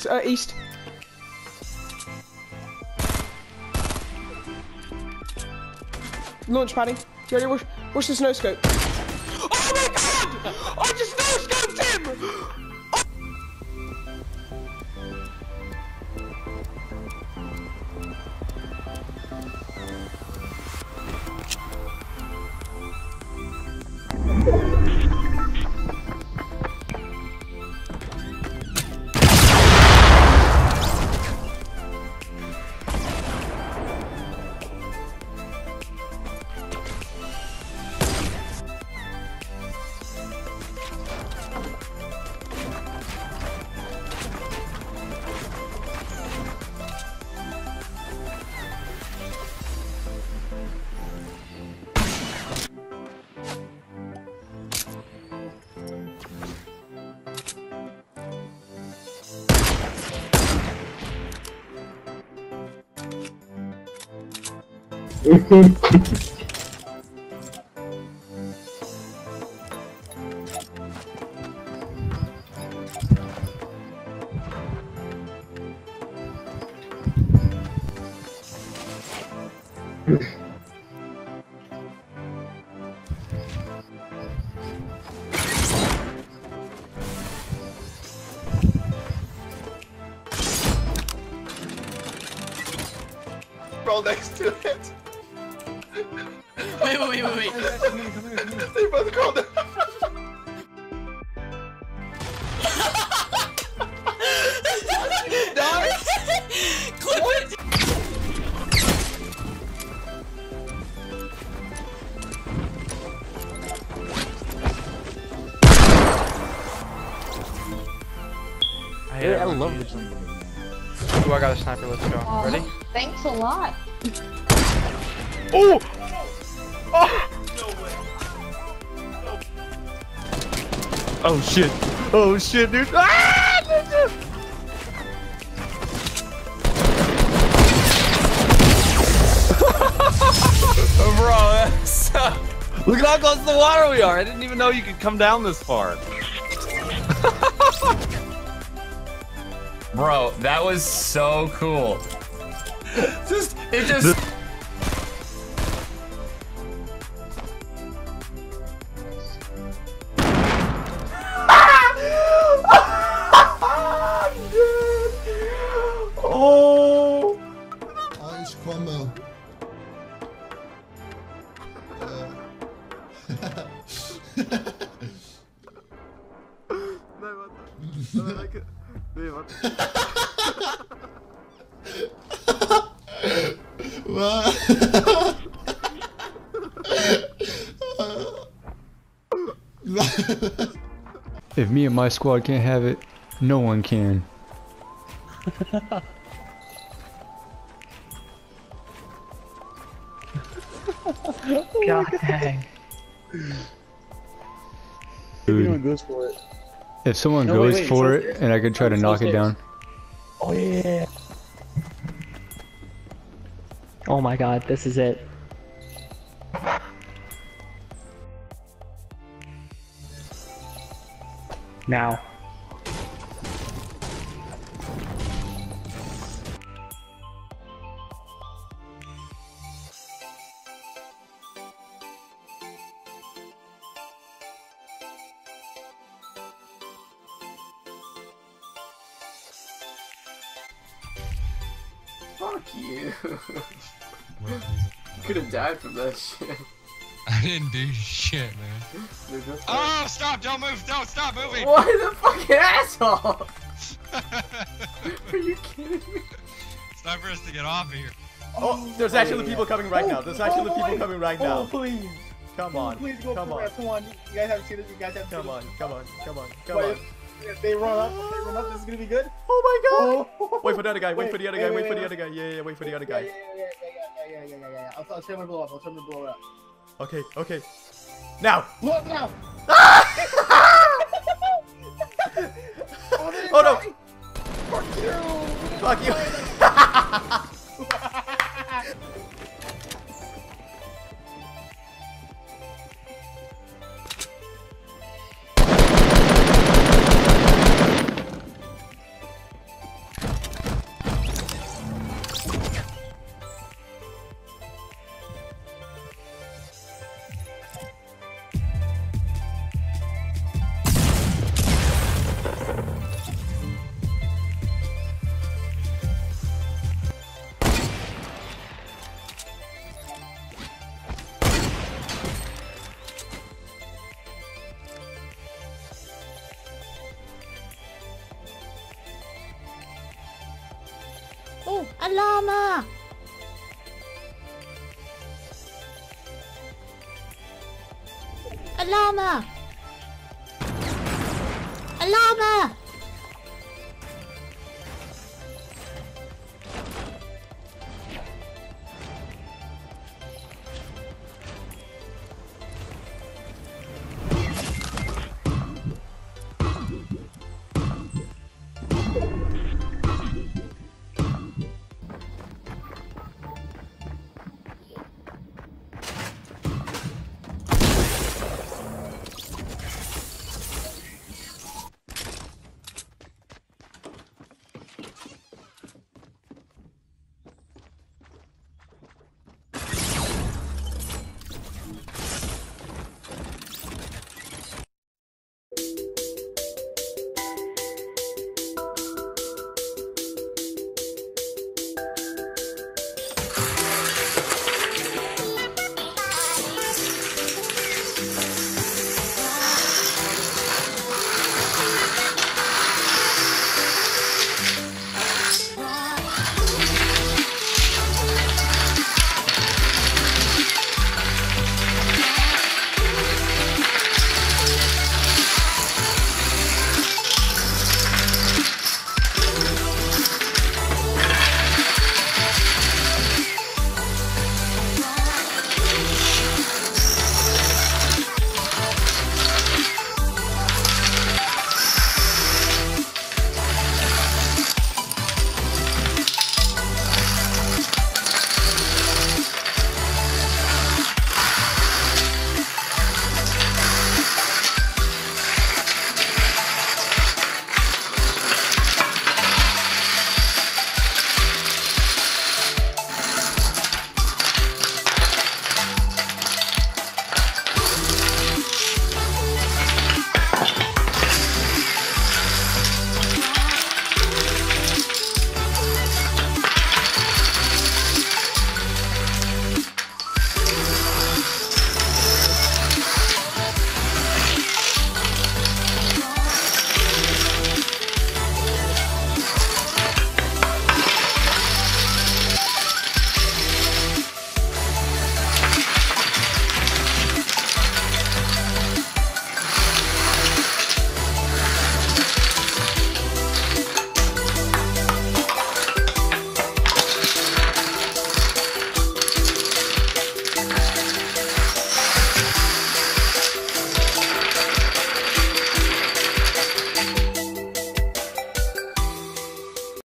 East. Launch padding. Jerry, what's the snow scope? Oh my god! I just no scoped him! Roll next to it. Wait. They both crawled down. Clip it! I love this. Ooh, I got a sniper. Let's go. Ready? Thanks a lot. Oh! Oh! Oh shit! Oh shit, dude! Ah! Bro, that's Look at how close to the water we are! I didn't even know you could come down this far. Bro, that was so cool. It just Oh! Ice Cromwell. If me and my squad can't have it, no one can. God dang. Dude, Goes for it. if someone No, goes wait, for so- it and I could try to so knock it stairs. down. Oh yeah. Oh my god, this is it. Now. Fuck you. Could have died from that shit. I didn't do shit, man. Dude, that's Oh, stop! Don't move! Don't stop moving! Why the fucking asshole? Are you kidding me? It's time for us to get off of here. Oh, there's actually people coming right now. There's actually people coming right now. Oh please. Come on. Please go Come for on. it. Come on. You guys haven't seen this. You guys haven't Come seen on. Come on. Come on. Come Wait, on. this. They run up. They run up. This is gonna be good. Oh my god! Oh. Wait for the other guy. Wait for the other guy. Wait for the wait. other guy. Yeah, wait for the other Yeah. guy. I'll try to blow up. I'll try to blow it up. Okay. Okay. Now. Look now. Oh no! Fuck you. Fuck you! A llama! A llama!